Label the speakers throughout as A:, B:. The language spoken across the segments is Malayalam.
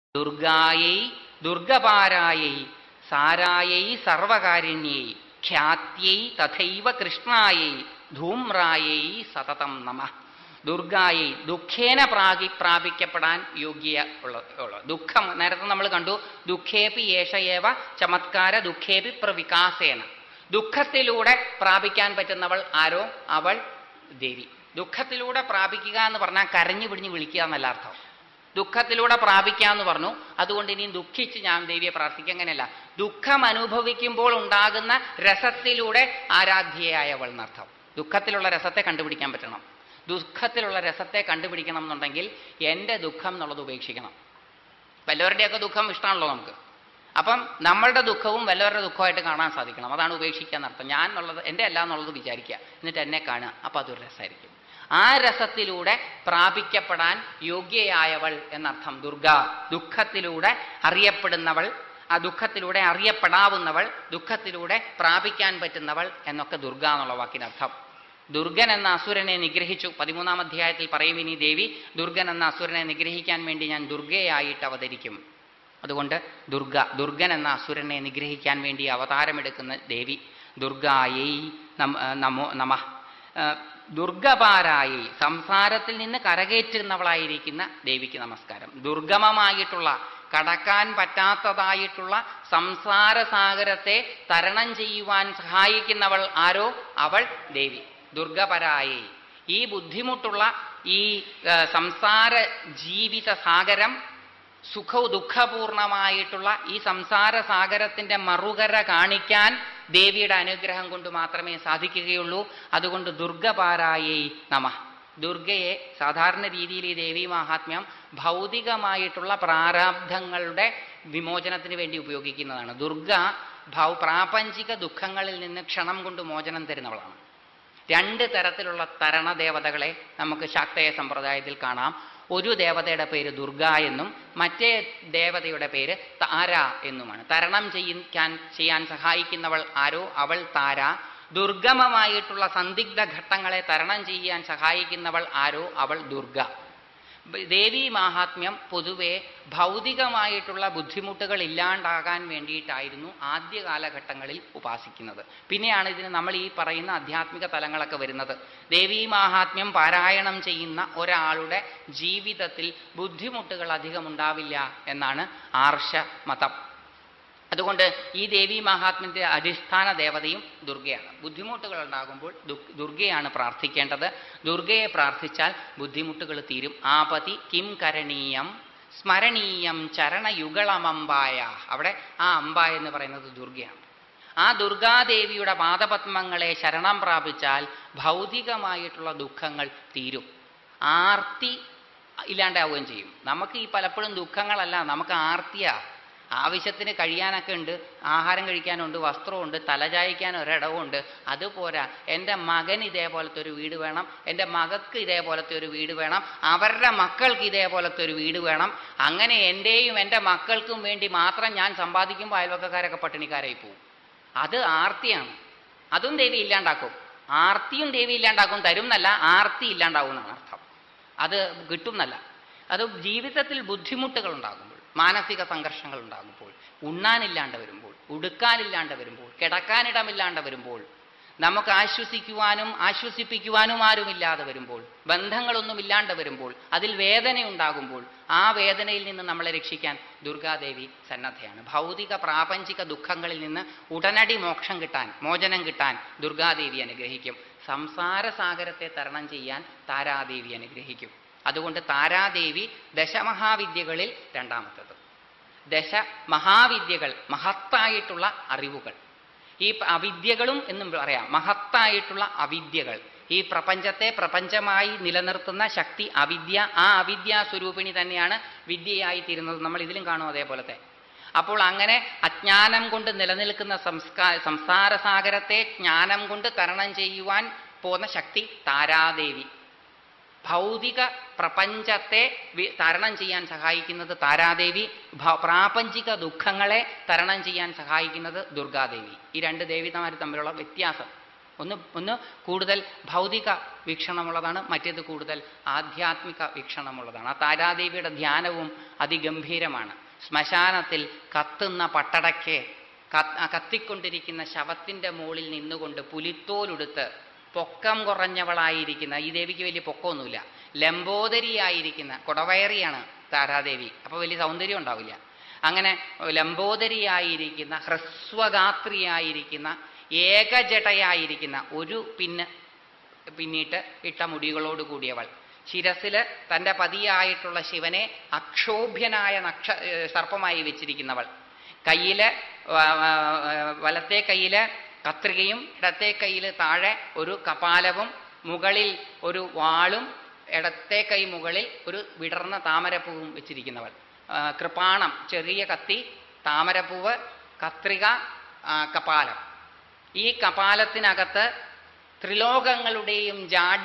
A: ദുർഗായൈ ദുർഗപാരായൈ സാരായൈ സർവകാരിണ്യൈ ഖ്യാത്യൈ തഥൈവ കൃഷ്ണായൈ ധൂമ്രായൈ സതതം നമഃ. ദുർഗായി ദുഃഖേന പ്രാപിക്കപ്പെടാൻ യോഗ്യ ഉള്ള ദുഃഖം നേരത്തെ നമ്മൾ കണ്ടു. ദുഃഖേപി യേശയേവ ചമത്കാര ദുഃഖേപി പ്രവികാസേന. ദുഃഖത്തിലൂടെ പ്രാപിക്കാൻ പറ്റുന്നവൾ ആരോ അവൾ ദേവി. ദുഃഖത്തിലൂടെ പ്രാപിക്കുക എന്ന് പറഞ്ഞാൽ കരഞ്ഞു പിടിഞ്ഞ് വിളിക്കുക എന്നല്ല അർത്ഥം. ദുഃഖത്തിലൂടെ പ്രാപിക്കുക എന്ന് പറഞ്ഞു. അതുകൊണ്ട് ഇനിയും ദുഃഖിച്ച് ഞാൻ ദേവിയെ പ്രാർത്ഥിക്കുക, അങ്ങനെയല്ല. ദുഃഖം അനുഭവിക്കുമ്പോൾ ഉണ്ടാകുന്ന രസത്തിലൂടെ ആരാധ്യയായവൾ എന്നർത്ഥം. ദുഃഖത്തിലുള്ള രസത്തെ കണ്ടുപിടിക്കാൻ പറ്റണം. ദുഃഖത്തിലുള്ള രസത്തെ കണ്ടുപിടിക്കണം എന്നുണ്ടെങ്കിൽ എൻ്റെ ദുഃഖം എന്നുള്ളത് ഉപേക്ഷിക്കണം. വല്ലവരുടെയൊക്കെ ദുഃഖം ഇഷ്ടമാണല്ലോ നമുക്ക്. അപ്പം നമ്മളുടെ ദുഃഖവും വല്ലവരുടെ ദുഃഖമായിട്ട് കാണാൻ സാധിക്കണം. അതാണ് ഉപേക്ഷിക്കുക എന്നർത്ഥം. ഞാൻ എന്നുള്ളത് എൻ്റെ അല്ല എന്നുള്ളത് വിചാരിക്കുക, എന്നിട്ട് എന്നെ കാണുക. അപ്പം അതൊരു രസമായിരിക്കും. ആ രസത്തിലൂടെ പ്രാപിക്കപ്പെടാൻ യോഗ്യയായവൾ എന്നർത്ഥം ദുർഗ. ദുഃഖത്തിലൂടെ അറിയപ്പെടുന്നവൾ, ആ ദുഃഖത്തിലൂടെ അറിയപ്പെടാവുന്നവൾ, ദുഃഖത്തിലൂടെ പ്രാപിക്കാൻ പറ്റുന്നവൾ എന്നൊക്കെ ദുർഗ എന്നുള്ള വാക്കിനർത്ഥം. ദുർഗൻ എന്ന അസുരനെ നിഗ്രഹിച്ചു. 13-ാം അധ്യായത്തിൽ പറയും ഇനി ദേവി, ദുർഗൻ എന്ന അസുരനെ നിഗ്രഹിക്കാൻ വേണ്ടി ഞാൻ ദുർഗയായിട്ട് അവതരിക്കും. അതുകൊണ്ട് ദുർഗൻ എന്ന അസുരനെ നിഗ്രഹിക്കാൻ വേണ്ടി അവതാരമെടുക്കുന്ന ദേവി ദുർഗായൈ നമോ നമഃ. ദുർഗപാരായി സംസാരത്തിൽ നിന്ന് കരകയറ്റുന്നവളായിരിക്കുന്ന ദേവിക്ക് നമസ്കാരം. ദുർഗമമായിട്ടുള്ള, കടക്കാൻ പറ്റാത്തതായിട്ടുള്ള സംസാര സാഗരത്തെ തരണം ചെയ്യുവാൻ സഹായിക്കുന്നവൾ ആരോ അവൾ ദേവി. ദുർഗപരായി ഈ ബുദ്ധിമുട്ടുള്ള ഈ സംസാര ജീവിത സാഗരം, ദുഃഖപൂർണമായിട്ടുള്ള ഈ സംസാര സാഗരത്തിൻ്റെ മറുകര കാണിക്കാൻ ദേവിയുടെ അനുഗ്രഹം കൊണ്ട് മാത്രമേ സാധിക്കുകയുള്ളൂ. അതുകൊണ്ട് ദുർഗപാരായൈ നമഃ. ദുർഗയെ സാധാരണ രീതിയിൽ ഈ ദേവീ മഹാത്മ്യം ഭൗതികമായിട്ടുള്ള പ്രാരാബ്ധങ്ങളുടെ വിമോചനത്തിന് വേണ്ടി ഉപയോഗിക്കുന്നതാണ്. ദുർഗ പ്രാപഞ്ചിക ദുഃഖങ്ങളിൽ നിന്ന് ക്ഷണം കൊണ്ട് മോചനം തരുന്നവളാണ്. 2 തരത്തിലുള്ള തരണദേവതകളെ നമുക്ക് ശാക്തേയ സമ്പ്രദായത്തിൽ കാണാം. ഒരു ദേവതയുടെ പേര് ദുർഗ എന്നും മറ്റേ ദേവതയുടെ പേര് താര എന്നുമാണ്. തരണം ചെയ്യാൻ സഹായിക്കുന്നവൾ ആരോ അവൾ താര. ദുർഗമമായിട്ടുള്ള സന്ദിഗ്ധ ഘട്ടങ്ങളെ തരണം ചെയ്യാൻ സഹായിക്കുന്നവൾ ആരോ അവൾ ദുർഗ. ദേവീ മാഹാത്മ്യം പൊതുവെ ഭൗതികമായിട്ടുള്ള ബുദ്ധിമുട്ടുകൾ ഇല്ലാണ്ടാകാൻ വേണ്ടിയിട്ടായിരുന്നു ആദ്യ കാലഘട്ടങ്ങളിൽ ഉപാസിക്കുന്നത്. പിന്നെയാണ് ഇതിന് നമ്മൾ ഈ പറയുന്ന ആധ്യാത്മിക തലങ്ങളൊക്കെ വരുന്നത്. ദേവീ മാഹാത്മ്യം പാരായണം ചെയ്യുന്ന ഒരാളുടെ ജീവിതത്തിൽ ബുദ്ധിമുട്ടുകൾ അധികം ഉണ്ടാവില്ല എന്നാണ് ആർഷ മതം. അതുകൊണ്ട് ഈ ദേവീ മഹാത്മ്യത്തിൻ്റെ അടിസ്ഥാന ദേവതയും ദുർഗയാണ്. ബുദ്ധിമുട്ടുകൾ ഉണ്ടാകുമ്പോൾ ദുർഗയാണ് പ്രാർത്ഥിക്കേണ്ടത്. ദുർഗയെ പ്രാർത്ഥിച്ചാൽ ബുദ്ധിമുട്ടുകൾ തീരും. ആപതി കിം കരണീയം സ്മരണീയം ചരണയുഗളമമ്പായ. അവിടെ ആ അമ്പ എന്ന് പറയുന്നത് ദുർഗയാണ്. ആ ദുർഗാദേവിയുടെ പാദപത്മങ്ങളെ ശരണം പ്രാപിച്ചാൽ ഭൗതികമായിട്ടുള്ള ദുഃഖങ്ങൾ തീരും. ആർത്തി ഇല്ലാണ്ടാവുകയും ചെയ്യും. നമുക്ക് ഈ പലപ്പോഴും ദുഃഖങ്ങളല്ല, നമുക്ക് ആർത്തിയാ. ആവശ്യത്തിന് കഴിയാനൊക്കെ ഉണ്ട്, ആഹാരം കഴിക്കാനുണ്ട്, വസ്ത്രമുണ്ട്, തലചായ്ക്കാൻ ഒരിടവുണ്ട്. അതുപോരാ, എൻ്റെ മകൻ ഇതേപോലത്തെ ഒരു വീട് വേണം, എൻ്റെ മകൾക്ക് ഇതേപോലത്തെ ഒരു വീട് വേണം, അവരുടെ മക്കൾക്ക് ഇതേപോലത്തെ ഒരു വീട് വേണം. അങ്ങനെ എൻ്റെയും എൻ്റെ മക്കൾക്കും വേണ്ടി മാത്രം ഞാൻ സമ്പാദിക്കുമ്പോൾ അയൽവക്കക്കാരൊക്കെ പട്ടിണിക്കാരായി പോവും. അത് ആർത്തിയാണ്. അതും ദേവി ഇല്ലാണ്ടാക്കും. ആർത്തിയും ദേവി ഇല്ലാണ്ടാക്കും. തരും എന്നല്ല, ആർത്തി ഇല്ലാണ്ടാവും എന്നാണ് അർത്ഥം. അത് കിട്ടും എന്നല്ല. അത് ജീവിതത്തിൽ ബുദ്ധിമുട്ടുകൾ ഉണ്ടാകുമ്പോൾ, മാനസിക സംഘർഷങ്ങൾ ഉണ്ടാകുമ്പോൾ, ഉണ്ണാനില്ലാണ്ട് വരുമ്പോൾ, ഉടുക്കാനില്ലാണ്ട് വരുമ്പോൾ, കിടക്കാനിടമില്ലാണ്ട് വരുമ്പോൾ, നമുക്ക് ആശ്വസിക്കുവാനും ആശ്വസിപ്പിക്കുവാനും ആരുമില്ലാതെ വരുമ്പോൾ, ബന്ധങ്ങളൊന്നും ഇല്ലാണ്ട് വരുമ്പോൾ, അതിൽ വേദന ഉണ്ടാകുമ്പോൾ, ആ വേദനയിൽ നിന്ന് നമ്മളെ രക്ഷിക്കാൻ ദുർഗാദേവി സന്നദ്ധയാണ്. ഭൗതിക പ്രാപഞ്ചിക ദുഃഖങ്ങളിൽ നിന്ന് ഉടനടി മോചനം കിട്ടാൻ ദുർഗാദേവി അനുഗ്രഹിക്കും. സംസാര സാഗരത്തെ തരണം ചെയ്യാൻ താരാദേവി അനുഗ്രഹിക്കും. അതുകൊണ്ട് താരാദേവി ദശമഹാവിദ്യകളിൽ രണ്ടാമത്തത്. ദശമഹാവിദ്യകൾ, മഹത്തായിട്ടുള്ള അറിവുകൾ. ഈ അവിദ്യകളും എന്നും പറയാം, മഹത്തായിട്ടുള്ള അവിദ്യകൾ. ഈ പ്രപഞ്ചത്തെ പ്രപഞ്ചമായി നിലനിർത്തുന്ന ശക്തി അവിദ്യ. ആ അവിദ്യാസ്വരൂപിണി തന്നെയാണ് വിദ്യയായി തീരുന്നത്. നമ്മൾ ഇതിലും കാണും അതേപോലത്തെ. അപ്പോൾ അങ്ങനെ അജ്ഞാനം കൊണ്ട് നിലനിൽക്കുന്ന സംസാര സാഗരത്തെ ജ്ഞാനം കൊണ്ട് തരണം ചെയ്യുവാൻ പോകുന്ന ശക്തി താരാദേവി. ഭൗതിക പ്രപഞ്ചത്തെ തരണം ചെയ്യാൻ സഹായിക്കുന്നത് താരാദേവി. പ്രാപഞ്ചിക ദുഃഖങ്ങളെ തരണം ചെയ്യാൻ സഹായിക്കുന്നത് ദുർഗാദേവി. ഈ 2 ദേവിമാർ തമ്മിലുള്ള വ്യത്യാസം. ഒന്ന് കൂടുതൽ ഭൗതിക വീക്ഷണമുള്ളതാണ്, മറ്റേത് കൂടുതൽ ആധ്യാത്മിക വീക്ഷണമുള്ളതാണ്. ആ താരാദേവിയുടെ ധ്യാനവും അതിഗംഭീരമാണ്. ശ്മശാനത്തിൽ കത്തുന്ന പട്ടടയ്ക്ക് കത്തിക്കൊണ്ടിരിക്കുന്ന ശവത്തിൻ്റെ മുകളിൽ നിന്നുകൊണ്ട് പുലിത്തോലുടുത്ത് പൊക്കം കുറഞ്ഞവളായിരിക്കുന്ന, ഈ ദേവിക്ക് വലിയ പൊക്കമൊന്നുമില്ല, ലംബോദരിയായിരിക്കുന്ന, കൊടവയറിയാണ് താരാദേവി, അപ്പോൾ വലിയ സൗന്ദര്യം ഉണ്ടാവില്ല. അങ്ങനെ ലംബോദരിയായിരിക്കുന്ന, ഹ്രസ്വഗാത്രിയായിരിക്കുന്ന, ഏകജടയായിരിക്കുന്ന, ഒരു പിന്നിട്ട് ഇട്ട മുടികളോട് കൂടിയവൾ, ശിരസിൽ തൻ്റെ പതിയായിട്ടുള്ള ശിവനെ അക്ഷോഭ്യനായ സർപ്പമായി വെച്ചിരിക്കുന്നവൾ, കയ്യിൽ വലത്തെ കയ്യിൽ കത്രികയും ഇടത്തെ കയ്യിൽ താഴെ ഒരു കപാലവും മുകളിൽ ഒരു വാളും ഇടത്തെ കൈ മുകളിൽ ഒരു വിടർന്ന താമരപ്പൂവും വെച്ചിരിക്കുന്നവൾ. കൃപാണം, ചെറിയ കത്തി, താമരപ്പൂവ്, കത്രിക, കപാലം. ഈ കപാലത്തിനകത്ത് ത്രിലോകങ്ങളുടെയും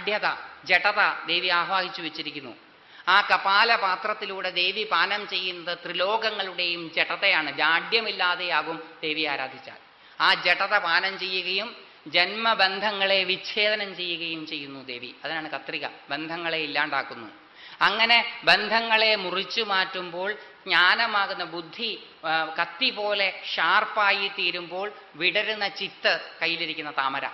A: ജഡത ദേവി ആഹ്വാഹിച്ചു വെച്ചിരിക്കുന്നു. ആ കപാല പാത്രത്തിലൂടെ ദേവി പാനം ചെയ്യുന്നത് ത്രിലോകങ്ങളുടെയും ജഡതയാണ്. ജാഡ്യമില്ലാതെയാകും ദേവി ആരാധിച്ചാൽ. ആ ജഡത പാനം ചെയ്യുകയും ജന്മബന്ധങ്ങളെ വിച്ഛേദനം ചെയ്യുകയും ചെയ്യുന്നു ദേവി. അതിനാണ് കത്രിക, ബന്ധങ്ങളെ ഇല്ലാണ്ടാക്കുന്നു. അങ്ങനെ ബന്ധങ്ങളെ മുറിച്ചു മാറ്റുമ്പോൾ ജ്ഞാനമാകുന്ന ബുദ്ധി കത്തി പോലെ ഷാർപ്പായി തീരുമ്പോൾ വിടരുന്ന ചിത്ത് കയ്യിലിരിക്കുന്ന താമര.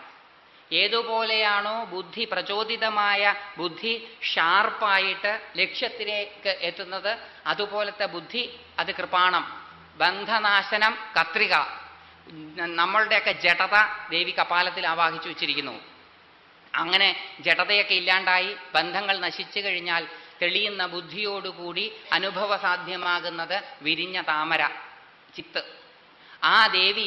A: ഏതുപോലെയാണോ ബുദ്ധി പ്രചോദിതമായ ബുദ്ധി ഷാർപ്പായിട്ട് ലക്ഷ്യത്തിലേക്ക് എത്തുന്നത്, അതുപോലത്തെ ബുദ്ധി അത് കൃപാണം, ബന്ധനാശനം കത്രിക. നമ്മളുടെയൊക്കെ ജഡത ദേവി കപാലത്തിൽ ആവാഹിച്ചു വെച്ചിരിക്കുന്നു. അങ്ങനെ ജഡതയൊക്കെ ഇല്ലാണ്ടായി ബന്ധങ്ങൾ നശിച്ചു കഴിഞ്ഞാൽ തെളിയുന്ന ബുദ്ധിയോടുകൂടി അനുഭവസാധ്യമാകുന്നത് വിരിഞ്ഞ താമര, ചിത്ത്. ആ ദേവി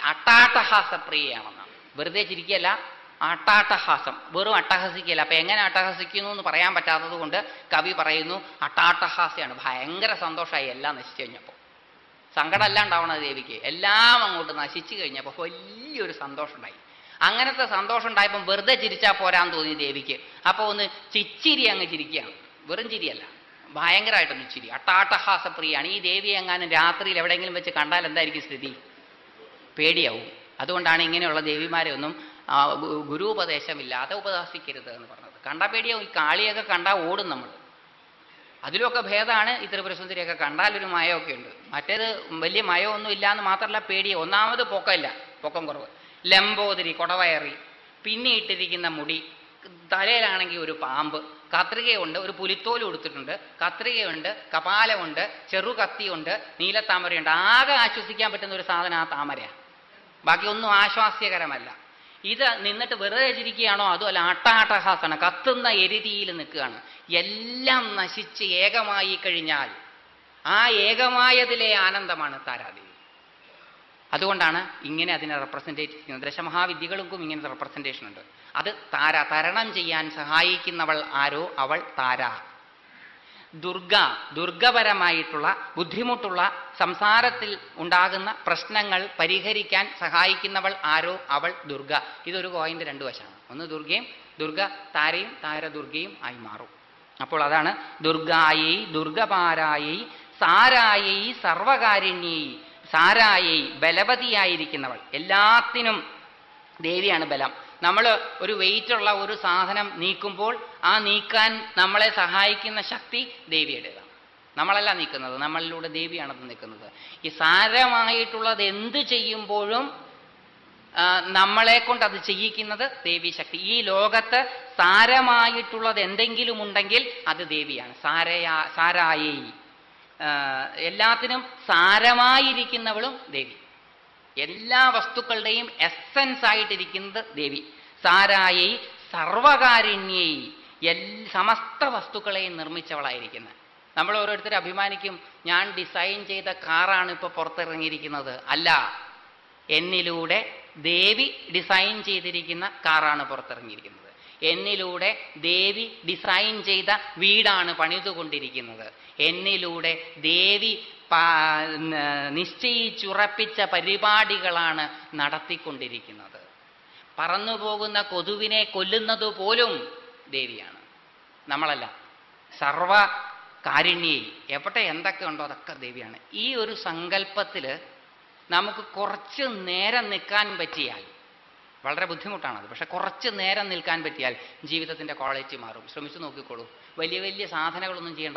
A: അട്ടാട്ടഹാസപ്രിയയാണെന്നാണ്. വെറുതെ ചിരിക്കല്ല, അട്ടാട്ടഹാസം, വെറും അട്ടഹസിക്കല്ല. അപ്പം എങ്ങനെ അട്ടഹസിക്കുന്നു എന്ന് പറയാൻ പറ്റാത്തത് കൊണ്ട് കവി പറയുന്നു അട്ടാട്ടഹാസ്യാണ്. ഭയങ്കര സന്തോഷമായി എല്ലാം നശിച്ചു കഴിഞ്ഞപ്പോൾ. സങ്കടമല്ല ഉണ്ടാവണത് ദേവിക്ക്, എല്ലാം അങ്ങോട്ട് നശിച്ചു കഴിഞ്ഞപ്പോൾ വലിയൊരു സന്തോഷം ഉണ്ടായി. അങ്ങനത്തെ സന്തോഷം ഉണ്ടായപ്പം വെറുതെ ചിരിച്ചാൽ പോരാന്ന് തോന്നി ദേവിക്ക്. അപ്പോൾ ഒന്ന് ചിച്ചിരി അങ്ങ് ചിരിക്കുകയാണ്, വെറും ചിരിയല്ല, ഭയങ്കരമായിട്ടൊന്ന് ചിരി. അട്ടാട്ടഹാസപ്രിയാണ്. ഈ ദേവിയെ എങ്ങാനും രാത്രിയിൽ എവിടെയെങ്കിലും വെച്ച് കണ്ടാൽ എന്തായിരിക്കും സ്ഥിതി? പേടിയാവും. അതുകൊണ്ടാണ് ഇങ്ങനെയുള്ള ദേവിമാരെ ഒന്നും ഗുരുപദേശമില്ലാതെ ഉപദേശിക്കരുത് എന്ന് പറഞ്ഞത്. കണ്ടാൽ പേടിയാവും. ഈ കാളിയൊക്കെ കണ്ടാൽ ഓടും നമ്മൾ. അതിലൊക്കെ ഭേദമാണ് ഈ ത്രിപുരസുന്ദരിയൊക്കെ കണ്ടാലൊരു മയമൊക്കെ ഉണ്ട്. മറ്റേത് വലിയ മയമൊന്നും ഇല്ലയെന്ന് മാത്രമല്ല പേടിയോ. ഒന്നാമത് പൊക്കമില്ല, പൊക്കം കുറവ്. ലംബോദരി, കൊടവയറി, പിന്നെ ഇട്ടിരിക്കുന്ന മുടി, തലയിലാണെങ്കിൽ ഒരു പാമ്പ്, കത്രികയുണ്ട്, ഒരു പുലിത്തോല് കൊടുത്തിട്ടുണ്ട്, കത്രികയുണ്ട്, കപാലമുണ്ട്, ചെറുകത്തിയുണ്ട്, നീലത്താമരയുണ്ട്. ആകെ ആശ്വസിക്കാൻ പറ്റുന്ന ഒരു സാധനം ആ താമരയാണ്. ബാക്കിയൊന്നും ആശ്വാസ്യകരമല്ല. ഇത് നിന്നിട്ട് വെറുതെ ചിരിക്കുകയാണോ? അതുമല്ല, അട്ടാട്ടഹാസാണ്, കത്തുന്ന എരിതിയിൽ നിൽക്കുകയാണ്. എല്ലാം നശിച്ച് ഏകമായി കഴിഞ്ഞാൽ ആ ഏകമായതിലെ ആനന്ദമാണ് താരാദേവി. അതുകൊണ്ടാണ് ഇങ്ങനെ അതിനെ റെപ്രസെൻറ്റേറ്റ് ചെയ്യുന്നത്. ദശമഹാവിദ്യകൾക്കും ഇങ്ങനത്തെ റെപ്രസെൻറ്റേഷൻ ഉണ്ട്. അത് താര, തരണം ചെയ്യാൻ സഹായിക്കുന്നവൾ ആരോ അവൾ താര. ദുർഗപരമായിട്ടുള്ള ബുദ്ധിമുട്ടുള്ള സംസാരത്തിൽ ഉണ്ടാകുന്ന പ്രശ്നങ്ങൾ പരിഹരിക്കാൻ സഹായിക്കുന്നവൾ ആരോ അവൾ ദുർഗ. ഇതൊരു കോയിൻ്റെ രണ്ട് വശമാണ്. ഒന്ന് ദുർഗയും, ദുർഗ താരയും, താര ദുർഗയും ആയി മാറും. അപ്പോൾ അതാണ് ദുർഗായൈ, ദുർഗപാരായൈ, സാരായൈ, സർവകാരുണ്യൈ. സാരായൈ, ബലവതിയായിരിക്കുന്നവൾ. എല്ലാത്തിനും ദേവിയാണ് ബലം. നമ്മൾ ഒരു വെയിറ്റുള്ള ഒരു സാധനം നീക്കുമ്പോൾ ആ നീക്കാൻ നമ്മളെ സഹായിക്കുന്ന ശക്തി ദേവിയുടേതാണ്. നമ്മളല്ല നീക്കുന്നത്, നമ്മളിലൂടെ ദേവിയാണത് നിൽക്കുന്നത്. ഈ സാരമായിട്ടുള്ളത് എന്ത് ചെയ്യുമ്പോഴും നമ്മളെ കൊണ്ട് അത് ചെയ്യിക്കുന്നത് ദേവി ശക്തി. ഈ ലോകത്ത് സാരമായിട്ടുള്ളത് എന്തെങ്കിലും ഉണ്ടെങ്കിൽ അത് ദേവിയാണ്. സാരായൈ, എല്ലാത്തിനും സാരമായിരിക്കുന്നവളും ദേവി. എല്ലാ വസ്തുക്കളുടെയും എസൻസ് ആയിട്ടിരിക്കുന്നത് ദേവി. സാരായൈ, സർവകാരുണ്യൈ, സമസ്ത വസ്തുക്കളെയും നിർമ്മിച്ചവളായിരിക്കുന്നത്. നമ്മൾ ഓരോരുത്തരും അഭിമാനിക്കും, ഞാൻ ഡിസൈൻ ചെയ്ത കാറാണ് ഇപ്പോൾ പുറത്തിറങ്ങിയിരിക്കുന്നത്. അല്ല, എന്നിലൂടെ ദേവി ഡിസൈൻ ചെയ്തിരിക്കുന്ന കാറാണ് പുറത്തിറങ്ങിയിരിക്കുന്നത്. എന്നിലൂടെ ദേവി ഡിസൈൻ ചെയ്ത വീടാണ് പണിതുകൊണ്ടിരിക്കുന്നത്. എന്നിലൂടെ ദേവി നിശ്ചയിച്ചുറപ്പിച്ച പരിപാടികളാണ് നടത്തിക്കൊണ്ടിരിക്കുന്നത്. പറന്നുപോകുന്ന കൊതുവിനെ കൊല്ലുന്നത് പോലും ദേവിയാണ്, നമ്മളല്ല. സർവകാരുണ്യൈ, എവിടെ എന്തൊക്കെ ഉണ്ടോ അതൊക്കെ ദേവിയാണ്. ഈ ഒരു സങ്കല്പത്തിൽ നമുക്ക് കുറച്ച് നേരം നിൽക്കാൻ പറ്റിയാൽ വളരെ ബുദ്ധിമുട്ടാണത്. പക്ഷെ കുറച്ച് നേരം നിൽക്കാൻ പറ്റിയാൽ ജീവിതത്തിൻ്റെ ക്വാളിറ്റി മാറും. ശ്രമിച്ചു നോക്കിക്കോളൂ. വലിയ വലിയ സാധനകളൊന്നും ചെയ്യണ്ട.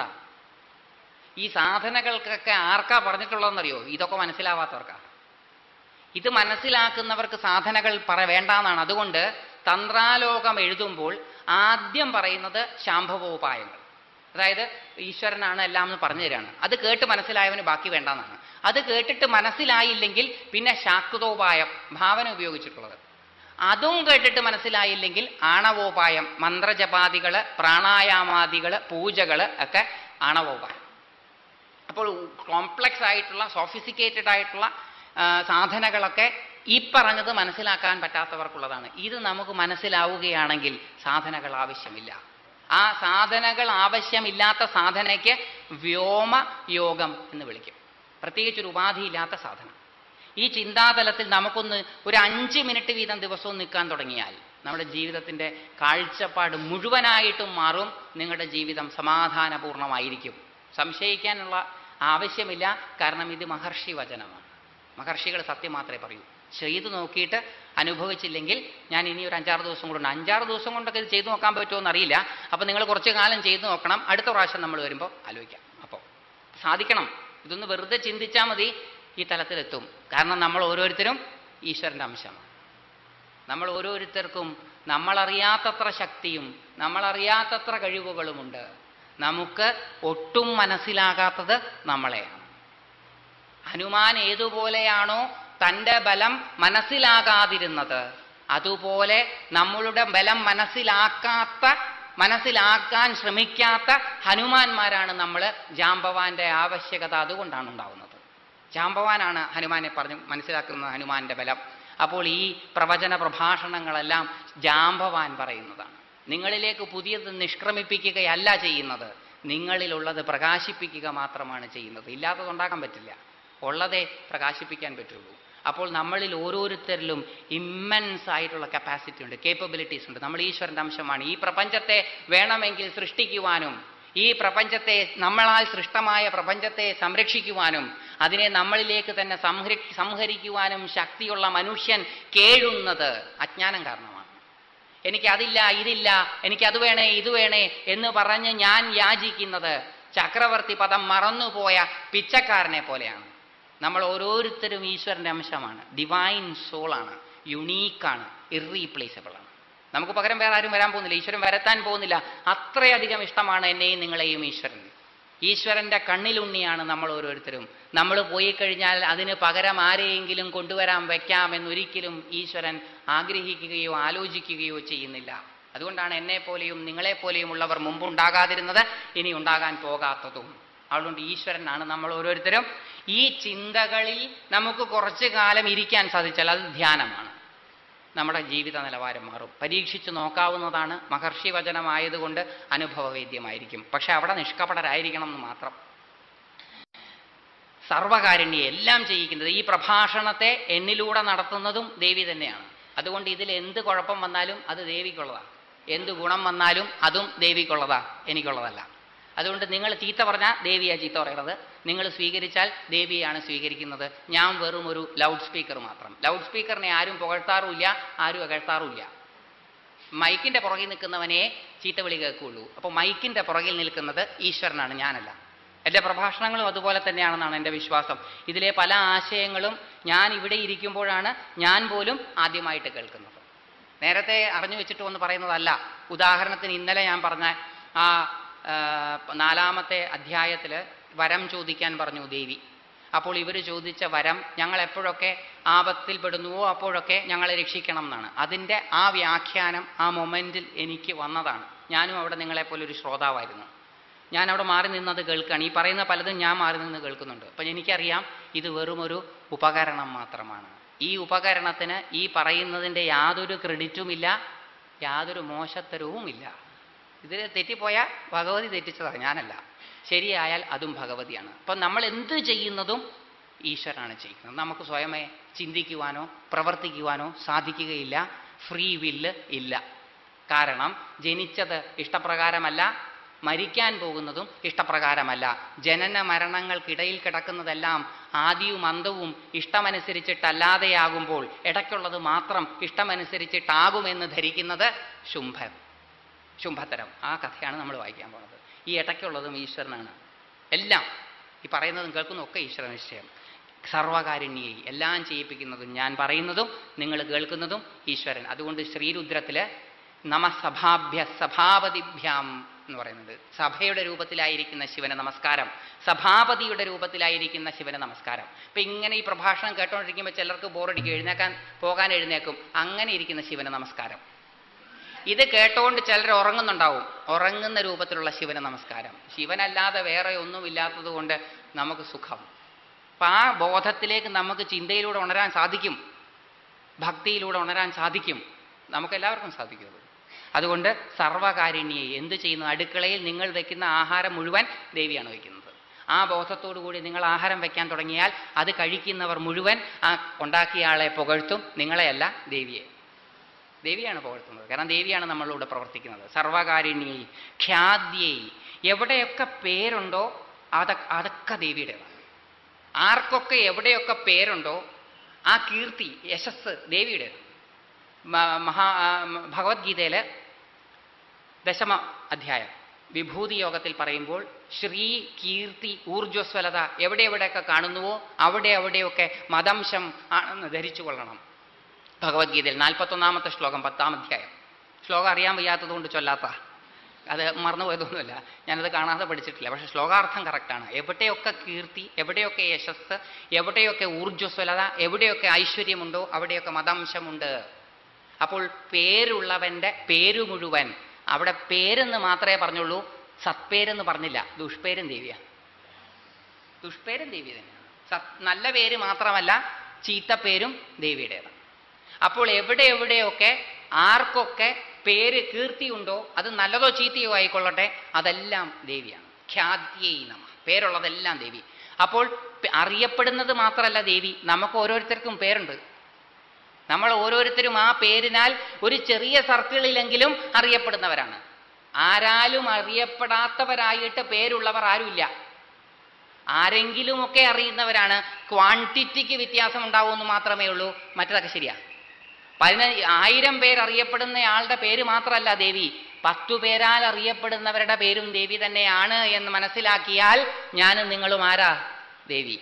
A: ഈ സാധനകൾക്കൊക്കെ ആർക്കാ പറഞ്ഞിട്ടുള്ളതെന്നറിയോ? ഇതൊക്കെ മനസ്സിലാവാത്തവർക്കാ. ഇത് മനസ്സിലാക്കുന്നവർക്ക് സാധനകൾ വേണ്ടാന്നാണ്. അതുകൊണ്ട് തന്ത്രാലോകം എഴുതുമ്പോൾ ആദ്യം പറയുന്നത് ശാംഭവോപായങ്ങൾ, അതായത് ഈശ്വരനാണ് എല്ലാം എന്ന് പറഞ്ഞു തരാണ്. അത് കേട്ട് മനസ്സിലായവന് ബാക്കി വേണ്ടാന്നാണ്. അത് കേട്ടിട്ട് മനസ്സിലായില്ലെങ്കിൽ പിന്നെ ശാക്തോപായം, ഭാവന ഉപയോഗിച്ചിട്ടുള്ളത്. അതും കേട്ടിട്ട് മനസ്സിലായില്ലെങ്കിൽ ആണവോപായം, മന്ത്രജപാദികള്, പ്രാണായാമാദികള്, പൂജകള് ഒക്കെ ആണവോപായം. അപ്പോൾ കോംപ്ലക്സ് ആയിട്ടുള്ള സോഫിസിക്കേറ്റഡ് ആയിട്ടുള്ള സാധനകളൊക്കെ ഈ പറഞ്ഞത് മനസ്സിലാക്കാൻ പറ്റാത്തവർക്കുള്ളതാണ്. ഇത് നമുക്ക് മനസ്സിലാവുകയാണെങ്കിൽ സാധനകൾ ആവശ്യമില്ല. ആ സാധനകൾ ആവശ്യമില്ലാത്ത സാധനയ്ക്ക് വ്യോമയോഗം എന്ന് വിളിക്കും. പ്രത്യേകിച്ചൊരു ഉപാധിയില്ലാത്ത സാധനം. ഈ ചിന്താതലത്തിൽ നമുക്കൊന്ന് ഒരു 5 മിനിറ്റ് വീതം ദിവസവും നിൽക്കാൻ തുടങ്ങിയാൽ നമ്മുടെ ജീവിതത്തിൻ്റെ കാഴ്ചപ്പാട് മുഴുവനായിട്ടും മാറും. നിങ്ങളുടെ ജീവിതം സമാധാനപൂർണമായിരിക്കും. സംശയിക്കാനുള്ള ആവശ്യമില്ല. കാരണം ഇത് മഹർഷി വചനമാണ്. മഹർഷികൾ സത്യം മാത്രമേ പറയൂ. ചെയ്തു നോക്കിയിട്ട് അനുഭവിച്ചില്ലെങ്കിൽ ഞാൻ ഇനി ഒരു 5-6 ദിവസം കൂടെ ഉണ്ട്. 5-6 ദിവസം കൊണ്ടൊക്കെ ഇത് ചെയ്തു നോക്കാൻ പറ്റുമോ എന്നറിയില്ല. അപ്പോൾ നിങ്ങൾ കുറച്ച് കാലം ചെയ്തു നോക്കണം. അടുത്ത പ്രാവശ്യം നമ്മൾ വരുമ്പോൾ ആലോചിക്കാം. അപ്പോൾ സാധിക്കണം. ഇതൊന്ന് വെറുതെ ചിന്തിച്ചാൽ മതി, ഈ തലത്തിലെത്തും. കാരണം നമ്മൾ ഓരോരുത്തരും ഈശ്വരൻ്റെ അംശമാണ്. നമ്മൾ ഓരോരുത്തർക്കും നമ്മളറിയാത്തത്ര ശക്തിയും നമ്മളറിയാത്തത്ര കഴിവുകളുമുണ്ട്. നമുക്ക് ഒട്ടും മനസ്സിലാകാത്തത് നമ്മളെയാണ്. ഹനുമാൻ ഏതുപോലെയാണോ തൻ്റെ ബലം മനസ്സിലാകാതിരുന്നത്, അതുപോലെ നമ്മളുടെ ബലം മനസ്സിലാക്കാൻ ശ്രമിക്കാത്ത ഹനുമാന്മാരാണ് നമ്മൾ. ജാംബവാന്റെ ആവശ്യകത അതുകൊണ്ടാണ് ഉണ്ടാവുന്നത്. ജാംബവാനാണ് ഹനുമാനെ പറഞ്ഞ് മനസ്സിലാക്കുന്നത്, ഹനുമാന്റെ ബലം. അപ്പോൾ ഈ പ്രവചന പ്രഭാഷണങ്ങളെല്ലാം ജാംബവാൻ പറയുന്നതാണ്. നിങ്ങളിലേക്ക് പുതിയത് നിഷ്ക്രമിപ്പിക്കുകയല്ല ചെയ്യുന്നത്, നിങ്ങളിലുള്ളത് പ്രകാശിപ്പിക്കുക മാത്രമാണ് ചെയ്യുന്നത്. ഇല്ലാത്തതുണ്ടാക്കാൻ പറ്റില്ല, ഉള്ളതേ പ്രകാശിപ്പിക്കാൻ പറ്റുള്ളൂ. അപ്പോൾ നമ്മളിൽ ഓരോരുത്തരിലും ഇമ്മൻസ് ആയിട്ടുള്ള കപ്പാസിറ്റി ഉണ്ട്, കേപ്പബിലിറ്റീസ് ഉണ്ട്. നമ്മൾ ഈശ്വരൻ്റെ അംശമാണ്. ഈ പ്രപഞ്ചത്തെ വേണമെങ്കിൽ സൃഷ്ടിക്കുവാനും ഈ പ്രപഞ്ചത്തെ, നമ്മളാൽ സൃഷ്ടമായ പ്രപഞ്ചത്തെ സംരക്ഷിക്കുവാനും അതിനെ നമ്മളിലേക്ക് തന്നെ സംഹരിക്കുവാനും ശക്തിയുള്ള മനുഷ്യൻ കേഴുന്നത് അജ്ഞാനം കാരണമാണ്. എനിക്കതില്ല, ഇതില്ല, എനിക്കത് വേണേ, ഇത് വേണേ എന്ന് പറഞ്ഞ് ഞാൻ യാചിക്കുന്നത് ചക്രവർത്തി പദം മറന്നുപോയ പിച്ചക്കാരനെ പോലെയാണ്. നമ്മൾ ഓരോരുത്തരും ഈശ്വരൻ്റെ അംശമാണ്. ഡിവൈൻ സോളാണ്, യുണീക്കാണ്, ഇറീപ്ലേസബിളാണ്. നമുക്ക് പകരം വേറെ ആരും വരാൻ പോകുന്നില്ല. ഈശ്വരൻ വരത്താൻ പോകുന്നില്ല. അത്രയധികം ഇഷ്ടമാണ് എന്നെയും നിങ്ങളെയും ഈശ്വരൻ. ഈശ്വരൻ്റെ കണ്ണിലുണ്ണിയാണ് നമ്മൾ ഓരോരുത്തരും. നമ്മൾ പോയി കഴിഞ്ഞാൽ അതിന് പകരം ആരെയെങ്കിലും കൊണ്ടുവരാൻ വയ്ക്കാമെന്നൊരിക്കലും ഈശ്വരൻ ആഗ്രഹിക്കുകയോ ആലോചിക്കുകയോ ചെയ്യുന്നില്ല. അതുകൊണ്ടാണ് എന്നെപ്പോലെയും നിങ്ങളെപ്പോലെയും ഉള്ളവർ മുമ്പുണ്ടാകാതിരുന്നത്, ഇനി ഉണ്ടാകാൻ പോകാത്തതും. അതുകൊണ്ട് ഈശ്വരനാണ് നമ്മൾ ഓരോരുത്തരും. ഈ ചിന്തകളിൽ നമുക്ക് കുറച്ചു കാലം ഇരിക്കാൻ സാധിച്ചാൽ അത് ധ്യാനമാണ്. നമ്മുടെ ജീവിത നിലവാരം മാറും. പരീക്ഷിച്ച് നോക്കാവുന്നതാണ്. മഹർഷി വചനമായതുകൊണ്ട് അനുഭവവേദ്യമായിരിക്കും. പക്ഷെ അവിടെ നിഷ്കപടരായിരിക്കണം എന്ന് മാത്രം. സർവകാരുണ്യം എല്ലാം ചെയ്യിക്കുന്നത്, ഈ പ്രഭാഷണത്തെ എന്നിലൂടെ നടത്തുന്നതും ദേവി തന്നെയാണ്. അതുകൊണ്ട് ഇതിൽ എന്ത് കുഴപ്പം വന്നാലും അത് ദേവിക്കുള്ളതാണ്, എന്ത് ഗുണം വന്നാലും അതും ദേവിക്കുള്ളതാ, എനിക്കുള്ളതല്ല. അതുകൊണ്ട് നിങ്ങൾ ചീത്ത പറഞ്ഞാൽ ദേവിയാണ് ചീത്ത പറയുന്നത്, നിങ്ങൾ സ്വീകരിച്ചാൽ ദേവിയാണ് സ്വീകരിക്കുന്നത്. ഞാൻ വെറും ഒരു ലൗഡ് സ്പീക്കർ മാത്രം. ലൗഡ് സ്പീക്കറിനെ ആരും പുകഴ്ത്താറുമില്ല, ആരും അകഴ്ത്താറുമില്ല. മൈക്കിൻ്റെ പുറകിൽ നിൽക്കുന്നവനെ ചീത്ത വിളി കേൾക്കുകയുള്ളൂ. അപ്പോൾ മൈക്കിൻ്റെ പുറകിൽ നിൽക്കുന്നത് ഈശ്വരനാണ്, ഞാനല്ല. എൻ്റെ പ്രഭാഷണങ്ങളും അതുപോലെ തന്നെയാണെന്നാണ് എൻ്റെ വിശ്വാസം. ഇതിലെ പല ആശയങ്ങളും ഞാൻ ഇവിടെ ഇരിക്കുമ്പോഴാണ് ഞാൻ പോലും ആദ്യമായിട്ട് കേൾക്കുന്നത്. നേരത്തെ അറിഞ്ഞു വെച്ചിട്ട് ഒന്ന് പറയുന്നതല്ല. ഉദാഹരണത്തിന് ഇന്നലെ ഞാൻ പറഞ്ഞ ആ 4-ാമത്തെ അധ്യായത്തിൽ വരം ചോദിക്കാൻ പറഞ്ഞു ദേവി. അപ്പോൾ ഇവർ ചോദിച്ച വരം, ഞങ്ങൾ എപ്പോഴൊക്കെ ആപത്തിൽപ്പെടുന്നുവോ അപ്പോഴൊക്കെ ഞങ്ങളെ രക്ഷിക്കണം എന്നാണ്. അതിൻ്റെ ആ വ്യാഖ്യാനം ആ മൊമെൻറ്റിൽ എനിക്ക് വന്നതാണ്. ഞാനും അവിടെ നിങ്ങളെപ്പോലെ ഒരു ശ്രോതാവായിരുന്നു. ഞാൻ അവിടെ മാറി നിന്നത് കേൾക്കുകയാണ്. ഈ പറയുന്ന പലതും ഞാൻ മാറി നിന്ന് കേൾക്കുന്നുണ്ട്. അപ്പം എനിക്കറിയാം ഇത് വെറുമൊരു ഉപകരണം മാത്രമാണ്. ഈ ഉപകരണത്തിന് ഈ പറയുന്നതിൻ്റെ യാതൊരു ക്രെഡിറ്റുമില്ല, യാതൊരു മോശത്തരവുമില്ല. ഇതിൽ തെറ്റിപ്പോയാൽ ഭഗവതി തെറ്റിച്ചതാണ്, ഞാനല്ല. ശരിയായാൽ അതും ഭഗവതിയാണ്. അപ്പം നമ്മൾ എന്ത് ചെയ്യുന്നതും ഈശ്വരനാണ് ചെയ്യുന്നത്. നമുക്ക് സ്വയമേ ചിന്തിക്കുവാനോ പ്രവർത്തിക്കുവാനോ സാധിക്കുകയില്ല. ഫ്രീ വില്ല് ഇല്ല. കാരണം ജനിച്ചത് ഇഷ്ടപ്രകാരമല്ല, മരിക്കാൻ പോകുന്നതും ഇഷ്ടപ്രകാരമല്ല. ജനന മരണങ്ങൾക്കിടയിൽ കിടക്കുന്നതെല്ലാം ആദിയും അന്തവും ഇഷ്ടമനുസരിച്ചിട്ടല്ലാതെയാകുമ്പോൾ ഇടയ്ക്കുള്ളത് മാത്രം ഇഷ്ടമനുസരിച്ചിട്ടാകുമെന്ന് ധരിക്കുന്നത് ശുംഭത്തരം. ആ കഥയാണ് നമ്മൾ വായിക്കാൻ പോകുന്നത്. ഈ ഇടയ്ക്കുള്ളതും ഈശ്വരനാണ്. എല്ലാം ഈ പറയുന്നതും കേൾക്കുന്നതും ഒക്കെ ഈശ്വര നിശ്ചയം. സർവകാരുണ്യേ, എല്ലാം ചെയ്യിപ്പിക്കുന്നതും ഞാൻ പറയുന്നതും നിങ്ങൾ കേൾക്കുന്നതും ഈശ്വരൻ. അതുകൊണ്ട് ശ്രീരുദ്രത്തില് നമസഭാഭ്യ സഭാപതിഭ്യാം എന്ന് പറയുന്നുണ്ട്. സഭയുടെ രൂപത്തിലായിരിക്കുന്ന ശിവന് നമസ്കാരം, സഭാപതിയുടെ രൂപത്തിലായിരിക്കുന്ന ശിവന് നമസ്കാരം. ഇപ്പം ഇങ്ങനെ ഈ പ്രഭാഷണം കേട്ടോണ്ടിരിക്കുമ്പോൾ ചിലർക്ക് ബോറടിക്കും, പോകാൻ എഴുന്നേക്കും. അങ്ങനെ ഇരിക്കുന്ന ശിവന് നമസ്കാരം. ഇത് കേട്ടോണ്ട് ചിലർ ഉറങ്ങുന്നുണ്ടാവും. ഉറങ്ങുന്ന രൂപത്തിലുള്ള ശിവന് നമസ്കാരം. ശിവനല്ലാതെ വേറെ ഒന്നുമില്ലാത്തത് കൊണ്ട് നമുക്ക് സുഖം. അപ്പം ആ ബോധത്തിലേക്ക് നമുക്ക് ചിന്തയിലൂടെ ഉണരാൻ സാധിക്കും, ഭക്തിയിലൂടെ ഉണരാൻ സാധിക്കും. നമുക്കെല്ലാവർക്കും സാധിക്കും. അതുകൊണ്ട് സർവകാരുണ്യെ, എന്ത് ചെയ്യുന്നു? അടുക്കളയിൽ നിങ്ങൾ വയ്ക്കുന്ന ആഹാരം മുഴുവൻ ദേവിയാണ് വയ്ക്കുന്നത്. ആ ബോധത്തോടു കൂടി നിങ്ങൾ ആഹാരം വയ്ക്കാൻ തുടങ്ങിയാൽ അത് കഴിക്കുന്നവർ മുഴുവൻ ആ ഉണ്ടാക്കിയ ആളെ പുകഴ്ത്തും, നിങ്ങളെയല്ല ദേവിയാണ് പുകഴ്ത്തുന്നത്. കാരണം ദേവിയാണ് നമ്മളിലൂടെ പ്രവർത്തിക്കുന്നത്. സർവകാരുണ്യേ ഖ്യാദ്യേ, എവിടെയൊക്കെ പേരുണ്ടോ അതൊക്കെ ദേവിയുടേതാണ്. ആർക്കൊക്കെ എവിടെയൊക്കെ പേരുണ്ടോ ആ കീർത്തി, യശസ് ദേവിയുടേതാണ്. ഭഗവത്ഗീതയില് 10ാം അധ്യായം വിഭൂതി യോഗത്തിൽ പറയുമ്പോൾ ശ്രീ കീർത്തി ഊർജ്വസ്വലത എവിടെയൊക്കെ കാണുന്നുവോ അവിടെയൊക്കെ മദംശം ആണെന്ന് ധരിച്ചു കൊള്ളണം. ഭഗവത്ഗീതയിൽ 41ാമത്തെ ശ്ലോകം 10ാം അധ്യായം. ശ്ലോകം അറിയാൻ വയ്യാത്തതുകൊണ്ട് ചൊല്ലാത്ത, അത് മറന്നുപോയതൊന്നുമില്ല, ഞാനത് കാണാതെ പഠിച്ചിട്ടില്ല. പക്ഷെ ശ്ലോകാർത്ഥം കറക്റ്റാണ്. എവിടെയൊക്കെ കീർത്തി, എവിടെയൊക്കെ യശസ്, എവിടെയൊക്കെ ഊർജ്വസ്വലത, എവിടെയൊക്കെ ഐശ്വര്യമുണ്ടോ അവിടെയൊക്കെ മദംശമുണ്ട്. അപ്പോൾ പേരുള്ളവൻ്റെ പേരു മുഴുവൻ, അവിടെ പേരെന്ന് മാത്രമേ പറഞ്ഞുള്ളൂ, സത്പേരെന്ന് പറഞ്ഞില്ല. ദുഷ്പേരും ദേവിയാണ്. ദുഷ്പേരും ദേവി തന്നെയാണ്. നല്ല പേര് മാത്രമല്ല, ചീത്തപ്പേരും ദേവിയുടേതാണ്. അപ്പോൾ എവിടെയൊക്കെ ആർക്കൊക്കെ പേര് കീർത്തിയുണ്ടോ, അത് നല്ലതോ ചീത്തയോ ആയിക്കൊള്ളട്ടെ, അതെല്ലാം ദേവിയാണ്. ഖ്യാദ്യൈ നമഃ, പേരുള്ളതെല്ലാം ദേവി. അപ്പോൾ അറിയപ്പെടുന്നത് മാത്രമല്ല ദേവി, നമുക്ക് ഓരോരുത്തർക്കും പേരുണ്ട്. നമ്മൾ ഓരോരുത്തരും ആ പേരിനാൽ ഒരു ചെറിയ സർക്കിളിലെങ്കിലും അറിയപ്പെടുന്നവരാണ്. ആരാലും അറിയപ്പെടാത്തവരായിട്ട് പേരുള്ളവർ ആരുമില്ല. ആരെങ്കിലുമൊക്കെ അറിയുന്നവരാണ്. ക്വാണ്ടിറ്റിക്ക് വ്യത്യാസം ഉണ്ടാവുമെന്ന് മാത്രമേ ഉള്ളൂ, മറ്റതൊക്കെ ശരിയാ. 1000 പേർ അറിയപ്പെടുന്നയാളുടെ പേര് മാത്രമല്ല ദേവി, 10 പേരാൽ അറിയപ്പെടുന്നവരുടെ പേരും ദേവി തന്നെയാണ് എന്ന് മനസ്സിലാക്കിയാൽ ഞാനും നിങ്ങളും ആരാ? ദേവി.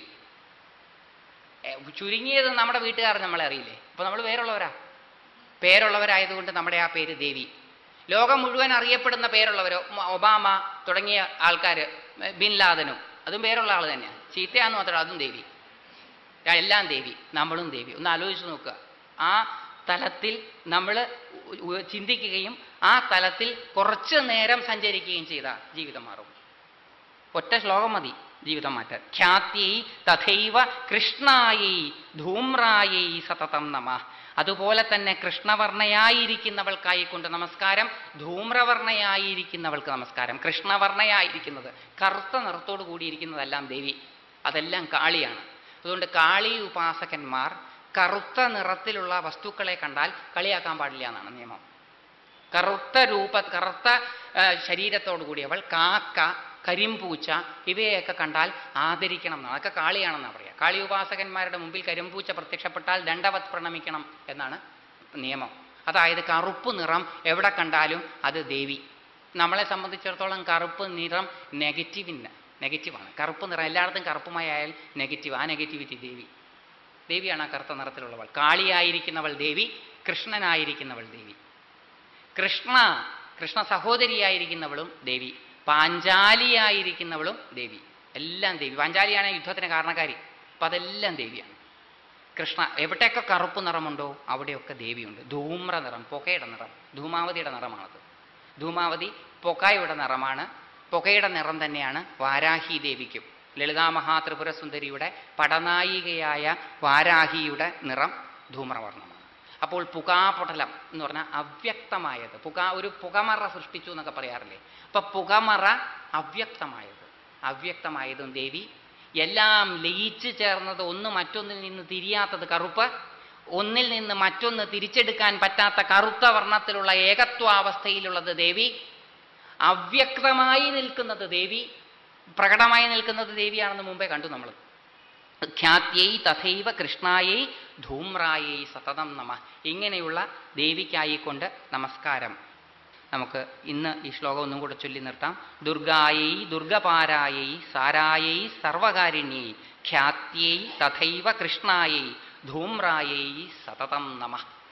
A: ചുരുങ്ങിയത് നമ്മുടെ വീട്ടുകാർ നമ്മളെ അറിയില്ലേ? അപ്പൊ നമ്മൾ പേരുള്ളവരായതുകൊണ്ട് നമ്മുടെ ആ പേര് ദേവി. ലോകം മുഴുവൻ അറിയപ്പെടുന്ന പേരുള്ളവരോ, ഒബാമ തുടങ്ങിയ ആൾക്കാർ, ബിൻ ലാദനും, അതും പേരുള്ള ആൾ തന്നെയാണ്. ചീത്തയാന്ന് മാത്രമല്ല, അതും ദേവി. എല്ലാം ദേവി, നമ്മളും ദേവി. ഒന്ന് ആലോചിച്ച് നോക്കുക. ആ തലത്തിൽ നമ്മൾ ചിന്തിക്കുകയും ആ തലത്തിൽ കുറച്ച് നേരം സഞ്ചരിക്കുകയും ചെയ്താൽ ജീവിതം മാറും. ഒറ്റ ശ്ലോകം മതി ജീവിതം മാറ്റാൻ. ഖ്യാത്യൈ തഥൈവ കൃഷ്ണായൈ ധൂമ്രായൈ സതതം നമഃ. അതുപോലെ തന്നെ കൃഷ്ണവർണ്ണയായിരിക്കുന്നവൾക്കായിക്കൊണ്ട് നമസ്കാരം, ധൂമ്രവർണ്ണയായിരിക്കുന്നവൾക്ക് നമസ്കാരം. കൃഷ്ണവർണ്ണയായിരിക്കുന്നത് കറുത്ത നിറത്തോടു കൂടിയിരിക്കുന്നതെല്ലാം ദേവി, അതെല്ലാം കാളിയാണ്. അതുകൊണ്ട് കാളി ഉപാസകന്മാർ കറുത്ത നിറത്തിലുള്ള വസ്തുക്കളെ കണ്ടാൽ കളിയാക്കാൻ പാടില്ല എന്നാണ് നിയമം. കറുത്ത ശരീരത്തോടു കൂടിയവൾ, കാക്ക, കരിമ്പൂച്ച ഇവയൊക്കെ കണ്ടാൽ ആദരിക്കണം എന്നാണ്. അതൊക്കെ കാളിയാണെന്നാണ് പറയുക. കാളി ഉപാസകന്മാരുടെ മുമ്പിൽ കരിമ്പൂച്ച പ്രത്യക്ഷപ്പെട്ടാൽ ദണ്ഡവത് പ്രണമിക്കണം എന്നാണ് നിയമം. അതായത് കറുപ്പ് നിറം എവിടെ കണ്ടാലും അത് ദേവി. നമ്മളെ സംബന്ധിച്ചിടത്തോളം കറുപ്പ് നിറം നെഗറ്റീവാണ്. കറുപ്പ് നിറം എല്ലായിടത്തും കറുപ്പുമായാൽ നെഗറ്റീവ്. ആ നെഗറ്റിവിറ്റി ദേവിയാണ് ആ കറുത്ത നിറത്തിലുള്ളവൾ. കാളിയായിരിക്കുന്നവൾ ദേവി, കൃഷ്ണനായിരിക്കുന്നവൾ ദേവി. കൃഷ്ണ സഹോദരിയായിരിക്കുന്നവളും ദേവി, പാഞ്ചാലിയായിരിക്കുന്നവളും ദേവി. എല്ലാം ദേവി. പാഞ്ചാലിയാണ് യുദ്ധത്തിന് കാരണക്കാരി. അപ്പം അതെല്ലാം ദേവിയാണ്. കൃഷ്ണ എവിടെയൊക്കെ കറുപ്പ് നിറമുണ്ടോ അവിടെയൊക്കെ ദേവിയുണ്ട്. ധൂമ്ര നിറം, പുകയുടെ നിറം, ധൂമാവതിയുടെ നിറമാണത്. ധൂമാവതി പുകയുടെ നിറമാണ്. പുകയുടെ നിറം തന്നെയാണ് വാരാഹി ദേവിക്കും. ലളിതാമഹാത്രിപുര സുന്ദരിയുടെ പടനായികയായ വാരാഹിയുടെ നിറം ധൂമ്രവർണ്ണമാണ്. അപ്പോൾ പുകാപടലം എന്ന് പറഞ്ഞാൽ അവ്യക്തമായത്. ഒരു പുകമറ സൃഷ്ടിച്ചു എന്നൊക്കെ പറയാറില്ലേ? അപ്പൊ പുകമറ അവ്യക്തമായതും ദേവി. എല്ലാം ലയിച്ചു ചേർന്നത്, ഒന്ന് മറ്റൊന്നിൽ നിന്ന് തിരിയാത്തത് കറുപ്പ്, ഒന്നിൽ നിന്ന് മറ്റൊന്ന് തിരിച്ചെടുക്കാൻ പറ്റാത്ത കറുത്ത വർണ്ണത്തിലുള്ള ഏകത്വാവസ്ഥയിലുള്ളത് ദേവി. അവ്യക്തമായി നിൽക്കുന്നത് ദേവി, പ്രകടമായി നിൽക്കുന്നത് ദേവിയാണെന്ന് മുമ്പേ കണ്ടു നമ്മൾ. ഖ്യാത്യൈ തഥൈവ കൃഷ്ണായൈ ധൂമ്രായൈ സതതം നമഃ. ഇങ്ങനെയുള്ള ദേവിക്കായിക്കൊണ്ട് നമസ്കാരം. നമുക്ക് ഇന്ന് ഈ ശ്ലോകം ഒന്നും കൂടെ ചൊല്ലി നിർത്താം. ദുർഗായൈ ദുർഗപാരായൈ സാരായൈ സർവകാരിണ്യൈ ഖ്യാത്യൈ തഥൈവ കൃഷ്ണായൈ ധൂമ്രായൈ സതതം നമഃ.